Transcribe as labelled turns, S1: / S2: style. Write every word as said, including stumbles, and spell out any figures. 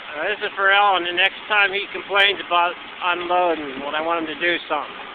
S1: Uh, this is for Ellen, the next time he complains about unloading when I want him to do something.